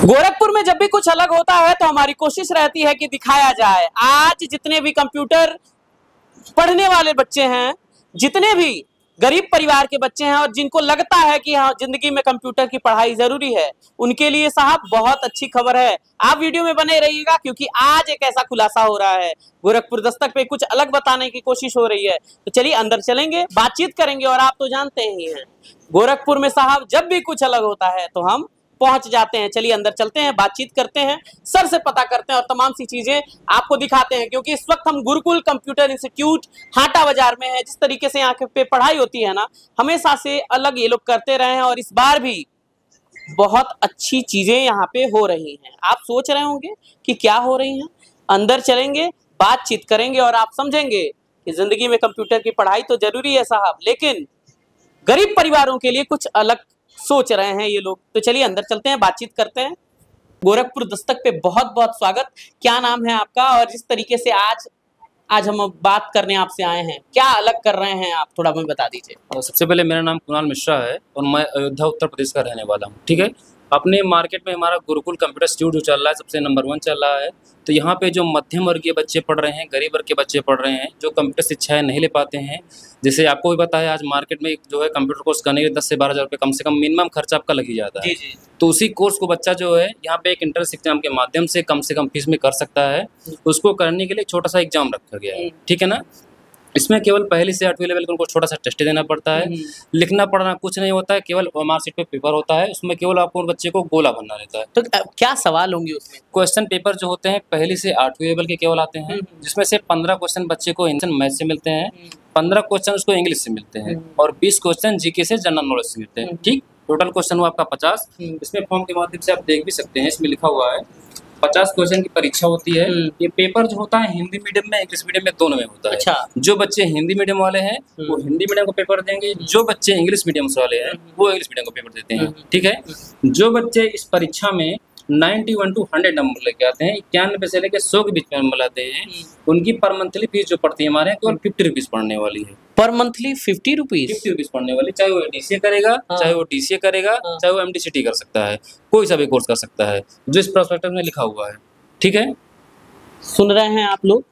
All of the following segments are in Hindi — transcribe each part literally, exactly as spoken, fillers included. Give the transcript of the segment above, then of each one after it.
गोरखपुर में जब भी कुछ अलग होता है तो हमारी कोशिश रहती है कि दिखाया जाए। आज जितने भी कंप्यूटर पढ़ने वाले बच्चे हैं, जितने भी गरीब परिवार के बच्चे हैं और जिनको लगता है कि हाँ जिंदगी में कंप्यूटर की पढ़ाई जरूरी है, उनके लिए साहब बहुत अच्छी खबर है। आप वीडियो में बने रहिएगा क्योंकि आज एक ऐसा खुलासा हो रहा है। गोरखपुर दस्तक पे कुछ अलग बताने की कोशिश हो रही है। तो चलिए अंदर चलेंगे, बातचीत करेंगे। और आप तो जानते ही हैं गोरखपुर में साहब जब भी कुछ अलग होता है तो हम पहुंच जाते हैं। चलिए अंदर चलते हैं, बातचीत करते हैं, सर से पता करते हैं और तमाम सी चीजें आपको दिखाते हैं। क्योंकि इस वक्त हम गुरुकुल कंप्यूटर इंस्टीट्यूट हाटा बाजार में है। जिस तरीके से यहाँ पे पढ़ाई होती है ना, हमेशा से अलग ये लोग करते रहे हैं और इस बार भी बहुत अच्छी चीजें यहाँ पे हो रही हैं। आप सोच रहे होंगे कि क्या हो रही हैं, अंदर चलेंगे, बातचीत करेंगे और आप समझेंगे कि जिंदगी में कंप्यूटर की पढ़ाई तो जरूरी है साहब, लेकिन गरीब परिवारों के लिए कुछ अलग सोच रहे हैं ये लोग। तो चलिए अंदर चलते हैं, बातचीत करते हैं। गोरखपुर दस्तक पे बहुत बहुत स्वागत। क्या नाम है आपका और जिस तरीके से आज आज हम बात करने आपसे आए हैं, क्या अलग कर रहे हैं आप, थोड़ा हमें बता दीजिए। सबसे पहले मेरा नाम कुणाल मिश्रा है और मैं अयोध्या उत्तर प्रदेश का रहने वाला हूँ। ठीक है, अपने मार्केट में हमारा गुरुकुल कंप्यूटर इंस्टीट्यूट जो चल रहा है सबसे नंबर वन चल रहा है। तो यहाँ पे जो मध्यम वर्गीय बच्चे पढ़ रहे हैं, गरीब वर्ग के बच्चे पढ़ रहे हैं, जो कंप्यूटर शिक्षाएं नहीं ले पाते हैं, जैसे आपको भी पता है आज मार्केट में जो है कंप्यूटर कोर्स करने के दस से बारह हज़ार रुपये कम से कम मिनिमम खर्चा आपका लग ही जाता है। जी जी। तो उसी कोर्स को बच्चा जो है यहाँ पे एक इंट्रेंस एग्जाम के माध्यम से कम से कम फीस में कर सकता है। उसको करने के लिए छोटा सा एग्जाम रखा गया है, ठीक है ना। इसमें केवल पहली से आठवीं लेवल को उनको छोटा सा टेस्ट देना पड़ता है। लिखना पढ़ना कुछ नहीं होता है, केवल मार्कशीट पे पेपर होता है। उसमें केवल आपको बच्चे को गोला भरना रहता है। तो क्या सवाल होंगे उसमें? क्वेश्चन पेपर जो होते हैं पहली से आठवीं लेवल के केवल आते हैं, जिसमें से पंद्रह क्वेश्चन बच्चे को इंग्लिश मैथ से मिलते हैं, पंद्रह क्वेश्चन उसको इंग्लिश से मिलते हैं और बीस क्वेश्चन जीके से जनरल नॉलेज से मिलते हैं। ठीक, टोटल क्वेश्चन हुआ आपका पचास। इसमें फॉर्म के माध्यम से आप देख भी सकते हैं, इसमें लिखा हुआ है पचास क्वेश्चन की परीक्षा होती है। ये पेपर जो होता है हिंदी मीडियम में, इंग्लिश मीडियम में, दोनों में होता है। अच्छा। जो बच्चे हिंदी मीडियम वाले हैं वो हिंदी मीडियम को पेपर देंगे, जो बच्चे इंग्लिश मीडियम वाले हैं वो इंग्लिश मीडियम को पेपर देते हैं। ठीक है, जो बच्चे इस परीक्षा में इक्यानवे टू सौ नंबर लेके आते हैं, इक्यानवे से लेके सौ के बीच में नंबर लाते हैं, उनकी पर मंथली फीस जो पड़ती है हमारे यहाँ केवल फिफ्टी रुपीज पड़ने वाली है। पर monthly fifty rupees fifty rupees पड़ने वाली, चाहे वो डीसीए करेगा, हाँ। चाहे वो डीसीए करेगा, हाँ। चाहे वो एमडीसीटी कर सकता है, कोई सा भी कोर्स कर सकता है जो इस प्रोस्पेक्टस में लिखा हुआ है। ठीक है, सुन रहे हैं आप लोग,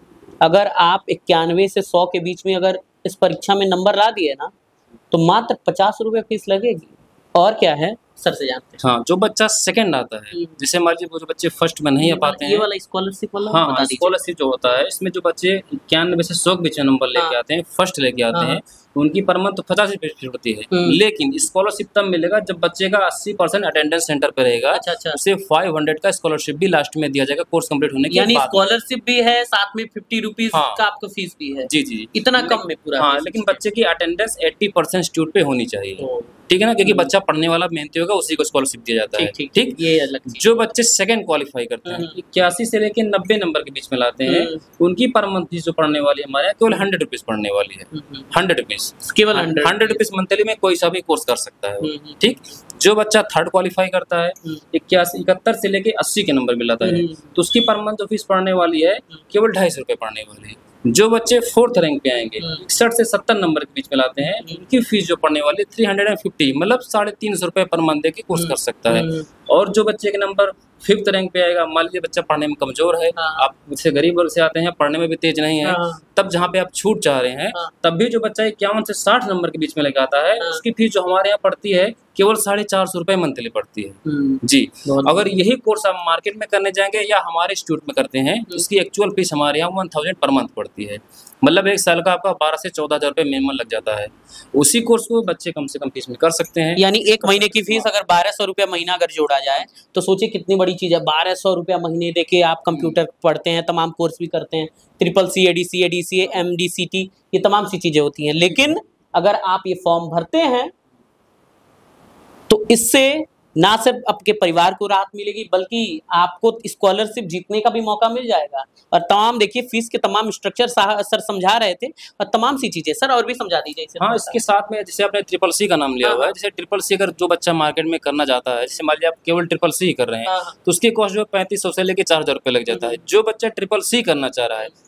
अगर आप इक्यानवे से सौ के बीच में अगर इस परीक्षा में नंबर ला दिए ना तो मात्र पचास रुपये फीस लगेगी। और क्या है सर से जानते हैं। हाँ, जो बच्चा सेकंड आता है, जैसे मान लीजिए वो जो बच्चे फर्स्ट में नहीं आ पाते हैं, ये वाला स्कॉलरशिप वाला हाँ हाँ स्कॉलरशिप जो होता है, इसमें जो बच्चे इक्यानवे से सौ के बीच में नंबर लेके आते हैं, फर्स्ट लेके आते हैं, उनकी पर मंथ तो पचास रुपये फीस होती है। लेकिन स्कॉलरशिप तब मिलेगा जब बच्चे का अस्सी परसेंट अटेंडेंस सेंटर पे रहेगा। अच्छा अच्छा। उसे फाइव हंड्रेड का स्कॉलरशिप भी लास्ट में दिया जाएगा कोर्स कंप्लीट होने के बाद। यानी स्कॉलरशिप भी है, साथ में फिफ्टी रुपीज का आपको फीस भी है। जी जी, इतना कम में पूरा। हाँ, लेकिन बच्चे की अटेंडेंस अस्सी परसेंट इंस्टीट्यूट पे होनी चाहिए। ठीक है ना, क्योंकि बच्चा पढ़ने वाला मेहनती होगा, उसी को स्कॉलरशिप दिया जाता है। ठीक, ठीक, ये अलग। जो बच्चे सेकंड क्वालिफाई करते हैं, इक्यासी से लेके नब्बे नंबर के बीच में लाते हैं, उनकी पर मंथ फीस जो पढ़ने वाली है हमारे यहाँ केवल हंड्रेड रुपीज पढ़ने वाली है। हंड्रेड रुपीज केवल हंड्रेड हंड्रेड रुपीज मंथली में कोई सा भी कोर्स कर सकता है। ठीक, जो बच्चा थर्ड क्वालिफाई करता है, इक्यासी इकहत्तर से लेके अस्सी के नंबर में लाता है, तो उसकी पर मंथ जो फीस पढ़ने वाली है केवल ढाई सौ रुपये पढ़ने वाली है। जो बच्चे फोर्थ रैंक पे आएंगे, इकसठ से सत्तर नंबर के बीच में लाते हैं, उनकी फीस जो पढ़ने वाली थ्री हंड्रेड एंड फिफ्टी मतलब साढ़े तीन सौ रुपये पर मंथ दे के कोर्स कर सकता है। और जो बच्चे के नंबर फिफ्थ रैंक पे आएगा, मान लीजिए बच्चा पढ़ने में कमजोर है, आप जैसे गरीब वर्ग से आते हैं, पढ़ने में भी तेज नहीं है, तब जहाँ पे आप छूट चाह रहे हैं, तब भी जो बच्चा इक्यावन से साठ नंबर के बीच में लेके आता है, उसकी फीस जो हमारे यहाँ पड़ती है केवल साढ़े चार सौ रुपये मंथली पड़ती है। जी, अगर यही कोर्स आप मार्केट में करने जाएंगे या हमारे इंस्टीट्यूट में करते हैं, इसकी एक्चुअल फीस हमारे यहाँ वन थाउजेंड पर मंथ पड़ती है। मतलब एक साल का आपका बारह से चौदह हजार रुपये मिनिमम लग जाता है। उसी कोर्स को बच्चे कम से कम फीस में कर सकते हैं। यानी एक महीने की फीस अगर बारह सौ रुपया महीना अगर जोड़ा जाए तो सोचिए कितनी बड़ी चीज़ है। बारह सौ रुपया महीने दे के आप कंप्यूटर पढ़ते हैं, तमाम कोर्स भी करते हैं, triple C, A D C, A D C, M D C T, ये तमाम सी चीज़ें होती हैं। लेकिन अगर आप ये फॉर्म भरते हैं तो इससे ना सिर्फ आपके परिवार को राहत मिलेगी बल्कि आपको स्कॉलरशिप जीतने का भी मौका मिल जाएगा। और तमाम देखिए फीस के तमाम स्ट्रक्चर सर समझा रहे थे और तमाम सी चीजें। सर और भी समझा दीजिए इसे। हाँ, इसके साथ में जैसे आपने ट्रिपल सी का नाम लिया हुआ है, जैसे ट्रिपल सी अगर जो बच्चा मार्केट में करना चाहता है, जैसे मान लीजिए आप केवल ट्रिपल सी कर रहे हैं, तो उसकी कॉस्ट जो है पैंतीस सौ से लेकर चार हजार रुपये लग जाता है। जो बच्चा ट्रिपल सी करना चाह रहा है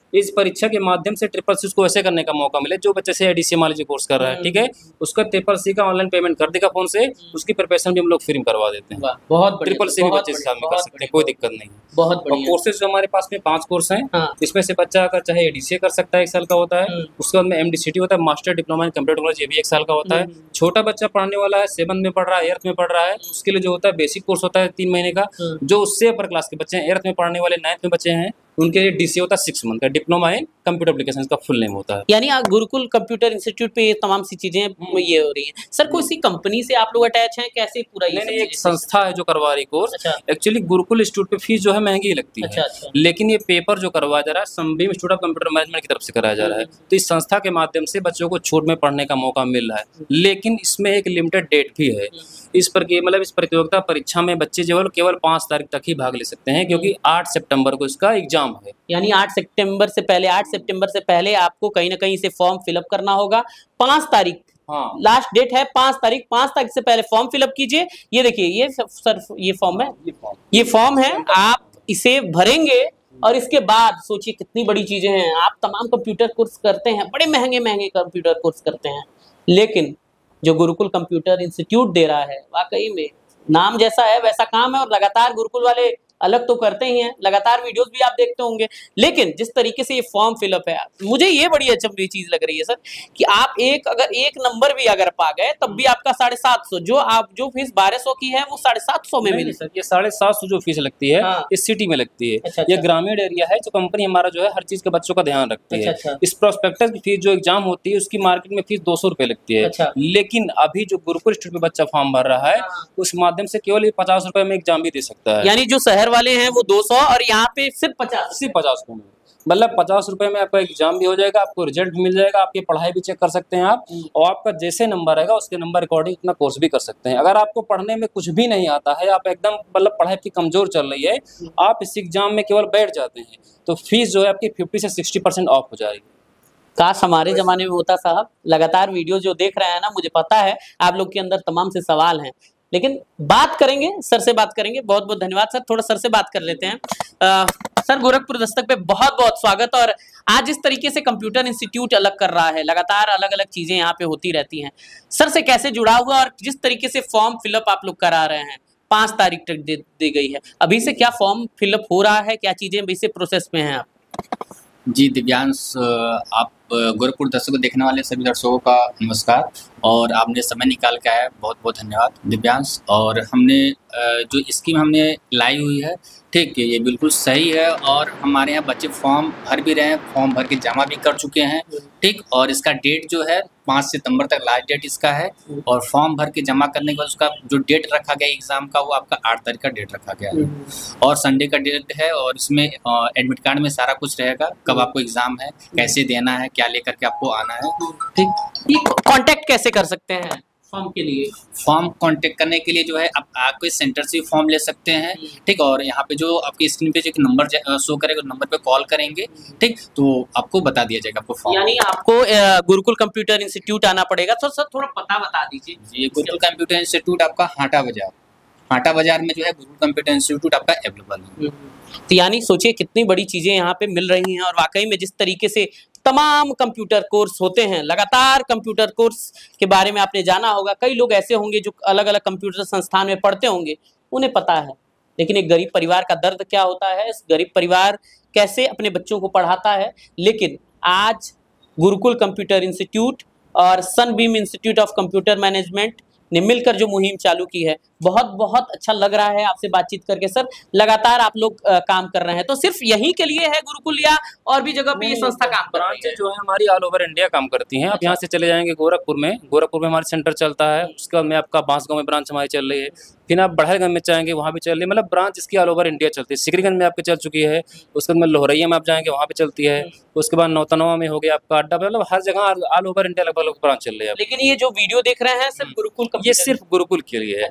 इस परीक्षा के माध्यम से ट्रिपल सी को ऐसे करने का मौका मिले, जो बच्चे से एडीसी मान लीजिए कोर्स कर रहा है, ठीक है, उसका ट्रिपल सी का ऑनलाइन पेमेंट कर देगा फोन से, उसकी प्रिपरेशन भी हम लोग फ्री में करवा देते हैं। बहुत ट्रिपल सी भी बच्चे से शामिल कर सकते हैं, कोई दिक्कत नहीं है। बहुत और कोर्सेज जो हमारे पास में पांच कोर्स हैं, हाँ। इसमें से बच्चा अगर चाहे एडीसी कर सकता है, एक साल का होता है, उसके बाद में एमडीसीटी होता है, master diploma in computer technology, ये भी एक साल का होता है। छोटा बच्चा पढ़ने वाला है, सेवन में पढ़ रहा है, एर्थ में पढ़ रहा है, उसके लिए जो होता है बेसिक कोर्स होता है तीन महीने का। जो उससे अपर क्लास के बच्चे हैं, एर्थ में पढ़ने वाले, नाइन्थ में बच्चे हैं, उनके लिए डीसी होता है सिक्स मंथ का, डिप्लोमा इन कंप्यूटर एप्लीकेशन का फुल नेम होता है। यानी आप गुरुकुल कंप्यूटर इंस्टीट्यूट पे ये तमाम सी चीजें ये हो रही हैं। सर कोई सी कंपनी से आप लोग अटैच हैं, कैसे पूरा ये? नहीं, एक संस्था है जो करवा रही कोर्स। एक्चुअली गुरुकुल इंस्टीट्यूट पे फीस जो है महंगी लगती है, अच्छा। लेकिन ये पेपर जो करवाया जा रहा है Sunbeam institute of computer management की तरफ से कराया जा रहा है, तो इस संस्था के माध्यम से बच्चों को छूट में पढ़ने का मौका मिल रहा है, लेकिन इसमें एक लिमिटेड डेट भी है। इस पर मतलब इस प्रतियोगिता परीक्षा में बच्चे जो केवल पाँच तारीख तक ही भाग ले सकते हैं, क्योंकि आठ सितंबर को इसका एग्जाम है। यानी आठ सितंबर से पहले आठ सितंबर से पहले आपको कहीं ना कहीं से फॉर्म फिलअप करना होगा। पाँच तारीख हाँ लास्ट डेट है, पाँच तारीख पाँच तारीख से पहले फॉर्म फिलअप कीजिए। ये देखिए, ये सर ये फॉर्म है, ये फॉर्म है, आप इसे भरेंगे और इसके बाद सोचिए कितनी बड़ी चीजें हैं। आप तमाम कंप्यूटर कोर्स करते हैं, बड़े महंगे महंगे कंप्यूटर कोर्स करते हैं, लेकिन जो गुरुकुल कंप्यूटर इंस्टीट्यूट दे रहा है, वाकई में नाम जैसा है वैसा काम है। और लगातार गुरुकुल वाले अलग तो करते ही हैं, लगातार वीडियोस भी आप देखते होंगे, लेकिन जिस तरीके से ये फॉर्म फिलअप है, मुझे ये बड़ी अचंभे चीज लग रही है सर कि आप एक अगर एक नंबर भी अगर पा गए तब भी आपका साढ़े सात सौ जो आप जो फीस बारह सौ की है वो साढ़े सात सौ में मिली। सर ये साढ़े सात सौ जो फीस लगती है हाँ। इस सिटी में लगती है। अच्छा, ये ग्रामीण एरिया है, जो कंपनी हमारा जो है हर चीज के बच्चों का ध्यान रखती है। अच्छा, इस प्रोस्पेक्टस की फीस जो एग्जाम होती है उसकी मार्केट में फीस दो सौ रुपए लगती है। अच्छा, लेकिन अभी जो गुरुकुल इंस्टीट्यूट में बच्चा फॉर्म भर रहा है उस माध्यम से केवल पचास रुपए में एग्जाम भी दे सकता है। यानी जो शहर वाले हैं वो दो सौ और यहाँ पे सिर्फ पचास सिर्फ पचास रुपए में, मतलब पचास रुपए में आपका एग्जाम भी हो जाएगा, आपको रिजल्ट भी मिल जाएगा, आपकी पढ़ाई भी चेक कर सकते हैं आप, और आपका जैसे नंबर आएगा उसके नंबर अकॉर्डिंग अपना कोर्स भी कर सकते हैं। अगर आपको पढ़ने में कुछ भी नहीं आता है, आप एकदम मतलब पढ़ाई की कमजोर चल रही है, आप इस एग्जाम में केवल बैठ जाते हैं, तो फीस जो है आपकी फिफ्टी से सिक्सटी परसेंट ऑफ हो जाएगी। काश हमारे जमाने में होता साहब। लगातार वीडियो जो देख रहे हैं ना, मुझे पता है आप लोग के अंदर तमाम से सवाल हैं, लेकिन बात करेंगे, सर से बात करेंगे। बहुत बहुत धन्यवाद सर, थोड़ा सर से बात कर लेते हैं। आ, सर गोरखपुर दस्तक पे बहुत बहुत स्वागत। और आज इस तरीके से कंप्यूटर इंस्टीट्यूट अलग कर रहा है, लगातार अलग अलग चीजें यहाँ पे होती रहती हैं, सर से कैसे जुड़ा हुआ और जिस तरीके से फॉर्म फिलअप आप लोग करा रहे हैं, पाँच तारीख तक दे दी गई है, अभी से क्या फॉर्म फिलअप हो रहा है, क्या चीजें अभी से प्रोसेस में हैं आप? जी दिव्यांश, आप गोरखपुर दस्तक को देखने वाले सभी दर्शकों का नमस्कार, और आपने समय निकाल के आया, बहुत बहुत धन्यवाद दिव्यांश। और हमने जो स्कीम हमने लाई हुई है, ठीक है, ये बिल्कुल सही है, और हमारे यहाँ बच्चे फॉर्म भर भी रहे हैं, फॉर्म भर के जमा भी कर चुके हैं, ठीक। और इसका डेट जो है पाँच सितंबर तक लास्ट डेट इसका है, और फॉर्म भर के जमा करने के बाद उसका जो डेट रखा गया एग्ज़ाम का वो आपका आठ तारीख का डेट रखा गया है, और संडे का डेट है, और इसमें एडमिट कार्ड में सारा कुछ रहेगा, कब आपको एग्ज़ाम है, कैसे देना है, क्या लेकर के आपको आना है, ठीक। कांटेक्ट कैसे कर सकते हैं फॉर्म के लिए? फॉर्म कांटेक्ट करने के लिए जो है आप आपके सेंटर से फॉर्म ले सकते हैं, ठीक। और यहाँ पे जो आपकी स्क्रीन पे जो नंबर शो करेगा उस नंबर पे कॉल करेंगे, ठीक, तो आपको बता दिया जाएगा आपको फॉर्म। यानी आपको गुरुकुल कंप्यूटर इंस्टीट्यूट आना पड़ेगा। तो सर थोड़ा पता बता दीजिए। जी, गुरुकुल कंप्यूटर इंस्टीट्यूट आपका हाटा बाजार हाटा बाजार में जो है गुरुकुल कंप्यूटर इंस्टीट्यूट आपका अवेलेबल है। तो यानी सोचिए कितनी बड़ी चीजें यहाँ पे मिल रही हैं, और वाकई में जिस तरीके से तमाम कंप्यूटर कोर्स होते हैं, लगातार कंप्यूटर कोर्स के बारे में आपने जाना होगा। कई लोग ऐसे होंगे जो अलग अलग कंप्यूटर संस्थान में पढ़ते होंगे, उन्हें पता है, लेकिन एक गरीब परिवार का दर्द क्या होता है, इस गरीब परिवार कैसे अपने बच्चों को पढ़ाता है। लेकिन आज गुरुकुल कंप्यूटर इंस्टीट्यूट और Sunbeam institute of computer management ने मिलकर जो मुहिम चालू की है, बहुत बहुत अच्छा लग रहा है आपसे बातचीत करके। सर लगातार आप लोग आ, काम कर रहे हैं, तो सिर्फ यहीं के लिए है गुरुकुल या और भी जगह पे ये संस्था काम कर रही है? जो है हमारी ऑल ओवर इंडिया काम करती हैं। आप यहाँ से चले जाएंगे गोरखपुर में, गोरखपुर में हमारा सेंटर चलता है, उसके बाद में आपका बांसगांव में ब्रांच हमारी चल रही है, फिर आप बढ़ाईगंज में जाएंगे वहाँ भी चल रही है, मतलब ब्रांच इसकी ऑल ओवर इंडिया चलती है। सिकरीगंज में आपके चल चुकी है, उसके बाद में लोहरैया में आप जाएंगे वहाँ पे चलती है, उसके बाद नौतनवा में हो गया आपका अड्डा, मतलब हर जगह ऑल ओवर इंडिया लगभग ब्रांच चल रही है। लेकिन ये जो वीडियो देख रहे हैं सिर्फ गुरुकुल, ये सिर्फ गुरुकुल के लिए है, हर जगह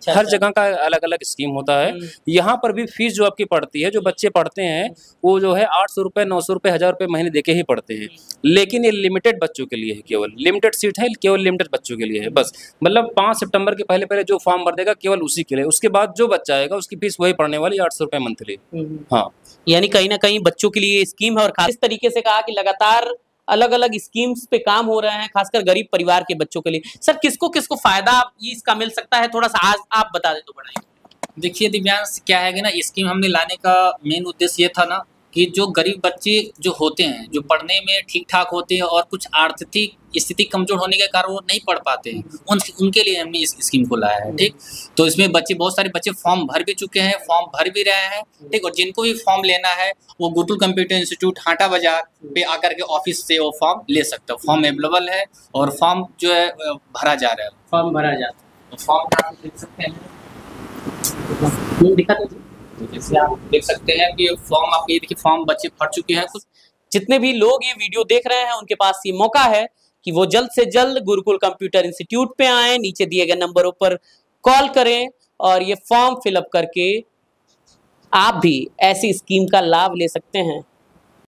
जगह का अलग अलग स्कीम होता है। यहाँ पर भी फीस जो आपकी पड़ती है, जो बच्चे पढ़ते हैं वो जो है आठ सौ रुपये नौ सौ रुपये हज़ार रुपये महीने देके ही पढ़ते हैं, लेकिन ये लिमिटेड बच्चों के लिए है, केवल लिमिटेड सीट है, केवल लिमिटेड बच्चों के लिए है बस। मतलब पाँच सितंबर के पहले पहले जो फॉर्म भर देगा केवल उसी के लिए, उसके बाद जो बच्चा आएगा उसकी फीस वही पड़ने वाली आठ सौ रुपये मंथली। हाँ, यानी कहीं ना कहीं बच्चों के लिए स्कीम है। और खास इस तरीके से कहा कि लगातार अलग अलग स्कीम्स पे काम हो रहे हैं, खासकर गरीब परिवार के बच्चों के लिए। सर किसको किसको फायदा ये इसका मिल सकता है, थोड़ा सा आज आप बता दें तो बढ़ाइए। देखिए दिव्यांश, क्या है कि ना, स्कीम हमने लाने का मेन उद्देश्य ये था ना कि जो गरीब बच्चे जो होते हैं, जो पढ़ने में ठीक ठाक होते हैं और कुछ आर्थिक स्थिति कमजोर होने के कारण वो नहीं पढ़ पाते हैं, उन उनके लिए हमने इस स्कीम को लाया है। ठीक, तो इसमें बच्चे, बहुत सारे बच्चे फॉर्म भर भी चुके हैं, फॉर्म भर भी रहे हैं। ठीक, और जिनको भी फॉर्म लेना है वो गुरुकुल कंप्यूटर इंस्टीट्यूट हाटा बाजार पे आकर के ऑफिस से वो फॉर्म ले सकते हो। फॉर्म अवेलेबल है और फॉर्म जो है भरा जा रहा है। फॉर्म भरा जाता है, तो फॉर्म आप देख सकते हैं, दिखा दीजिए। जैसे आप देख सकते हैं कि फॉर्म आपके, ये देखिए फॉर्म बच्चे भर चुके हैं। जितने भी लोग ये वीडियो देख रहे हैं उनके पास ये मौका है कि वो जल्द से जल्द गुरुकुल कंप्यूटर इंस्टीट्यूट पे आए, नीचे दिए गए नंबरों पर कॉल करें और ये फॉर्म फिलअप करके आप भी ऐसी स्कीम का लाभ ले सकते हैं।